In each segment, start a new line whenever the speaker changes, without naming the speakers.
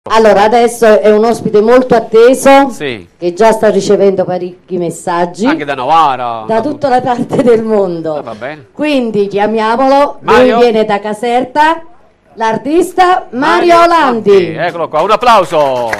Allora, adesso è un ospite molto atteso,
Sì.
che già sta ricevendo parecchi messaggi.
Anche da Novara.
Da tutta la parte del mondo.
Va bene.
Quindi chiamiamolo,
Mario.
lui viene da Caserta, l'artista Mario Landi.
Eccolo qua, un applauso.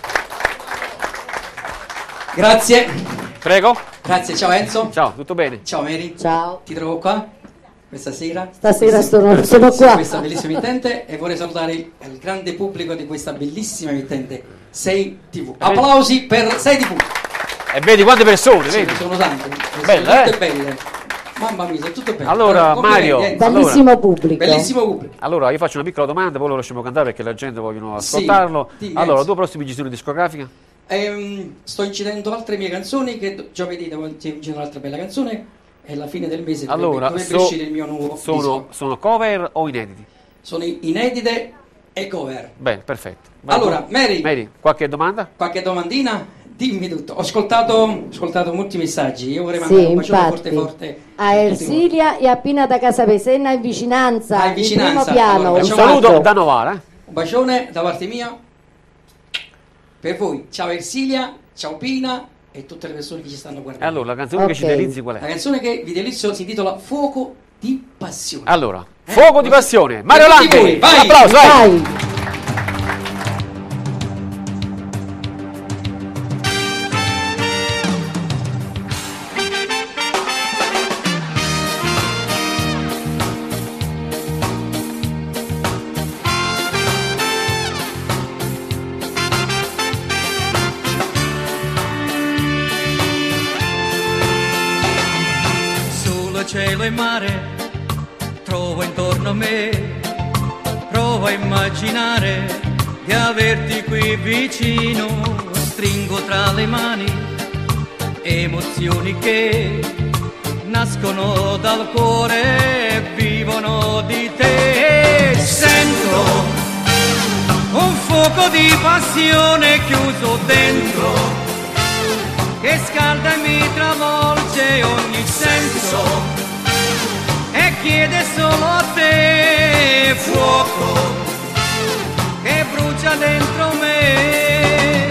Grazie.
Prego.
Grazie, ciao Enzo.
Ciao, tutto bene?
Ciao Mary.
Ciao.
Ti trovo qua questa sera.
Stasera sono qua.
Questa bellissima emittente e vorrei salutare il grande pubblico di questa bellissima emittente 6 TV. Applausi per 6 TV.
E vedi quante persone,
Sì,
vedi?
sono tante.
Belle,
sono tutte
eh?
belle. Mamma mia, sono tutte belle.
Allora,
Complimenti,
Mario,
Enzo.
Bellissimo pubblico.
Bellissimo pubblico.
Allora, io faccio una piccola domanda, poi lo lasciamo cantare perché la gente vogliono ascoltarlo.
dimmi,
Allora,
Enzo.
due prossime gestioni discografiche?
Sto incidendo altre mie canzoni che giovedì devo incidere un'altra bella canzone e alla fine del mese
Allora,
dovrebbe uscire il mio nuovo disco.
sono cover o inediti?
Sono inedite e cover.
Bene, perfetto. Vai
Allora,
tu.
Mary,
qualche domanda?
qualche domandina? Dimmi tutto. Ho ascoltato molti messaggi. Io vorrei mandare
Sì,
un bacione
infatti.
forte
A Ersilia e appena da Casa Pesenna in vicinanza,
in vicinanza.
in primo piano.
Allora,
Un
facciamo
saluto
bacio.
da Novara.
Un bacione da parte mia per voi. Ciao Ersilia, ciao Pina e tutte le persone che ci stanno
E
guardando.
allora, la canzone che ci
Ok.
delizzi qual
La
è?
canzone che vi delizio si intitola Fuoco di passione.
Allora, Fuoco di passione, Mario
Per tutti
Landi.
voi, vai.
Un applauso, vai.
Vai.
Solo cielo e mare trovo intorno a me, provo a immaginare di averti qui vicino, stringo tra le mani emozioni che nascono dal cuore e vivono di te. Sento un fuoco di passione chiuso dentro che scalda e mi travolge ogni senso e chiede solo a te fuoco che brucia dentro me.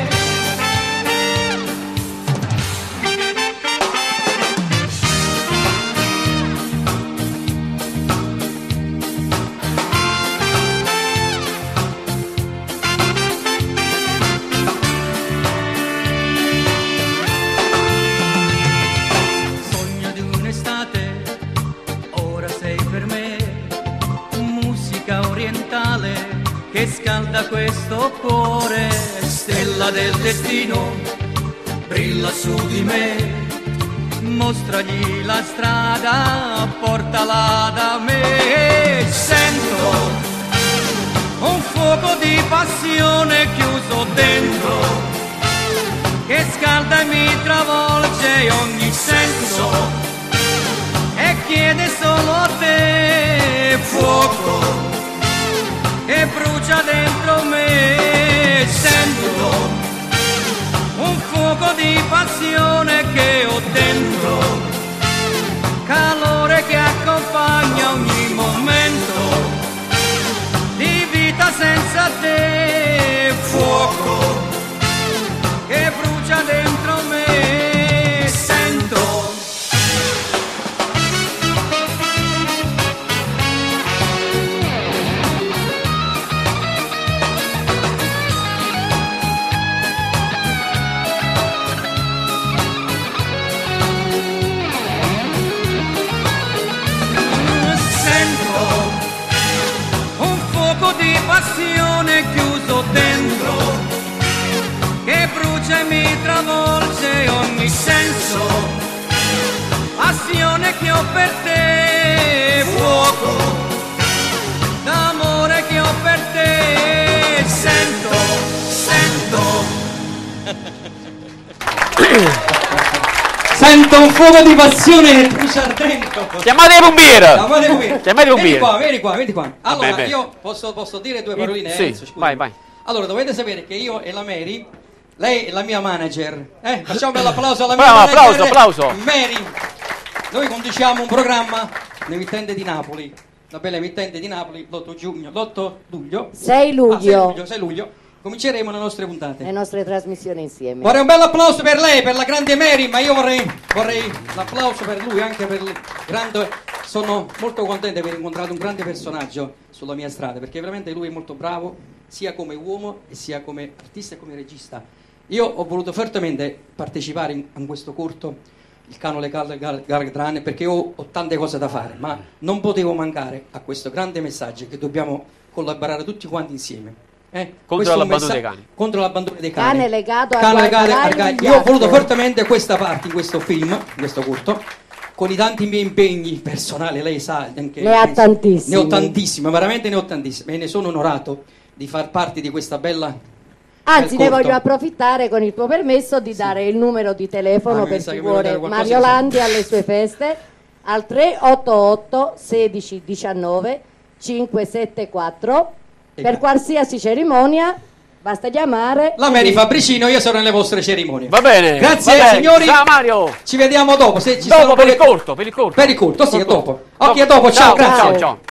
Sogno di un'estate, ora sei per me, musica orientale che scalda questo cuore, stella del destino, brilla su di me, mostragli la strada, portala da me. Sento un fuoco di passione chiuso dentro che scalda e mi travolge ogni senso e chiede solo a te fuoco che brucia dentro me. Sento un fuoco di passione che ho dentro, calore che accompagna ogni momento di vita senza te, fuoco che brucia dentro me. Sento un fuoco di passione chiuso dentro che brucia e mi travolge ogni senso, passione che ho per te, fuoco d'amore che ho per te.
Sento un fuoco di passione che brucia dentro.
Chiamate i pompieri.
Chiamate i pompieri.
Chiamate i pompieri.
Vieni qua. Allora,
Vabbè.
io posso dire due paroline?
Sì,
Enzo, scusa.
vai.
Allora, dovete sapere che io e la Mary, lei è la mia manager. Facciamo un bel applauso alla mia
Bravo,
manager.
applauso.
Mary. Noi conduciamo un programma, un'emittente di Napoli, una bella emittente di Napoli, l'8 luglio.
6 luglio.
6 luglio. cominceremo le nostre puntate.
Le nostre trasmissioni insieme.
Vorrei un bel applauso per lei, per la grande Mary, ma io vorrei l'applauso per lui, anche per il grande... Sono molto contento di aver incontrato un grande personaggio sulla mia strada, perché veramente lui è molto bravo, sia come uomo, e sia come artista e come regista. Io ho voluto fortemente partecipare in questo corto, il canone Galgran, perché ho tante cose da fare, ma non potevo mancare a questo grande messaggio che dobbiamo collaborare tutti quanti insieme.
Contro l'abbandono dei cani.
Contro l'abbandono dei cani.
Cane legato
Cane
a
legato. Io ho voluto fortemente questa parte in questo film, in questo corto, con i tanti miei impegni personali, lei sa anche...
Ne ha tantissimi.
Ne ho tantissime, veramente ne ho tantissime, e ne sono onorato di far parte di questa bella...
Anzi, ne voglio approfittare con il tuo permesso di dare il numero di telefono per chi vuole Mario Landi alle sue feste al 388 16 19 574 per qualsiasi cerimonia. Basta chiamare.
La Mary Fabricino, io sono nelle vostre cerimonie.
Va bene.
Grazie,
va bene.
signori.
Ciao Mario.
Ci vediamo dopo. Se ci
dopo
sono
per il corto, per il corto.
Per il corto, sì,
Dopo.
dopo. Ok, dopo, ciao, grazie.
Ciao.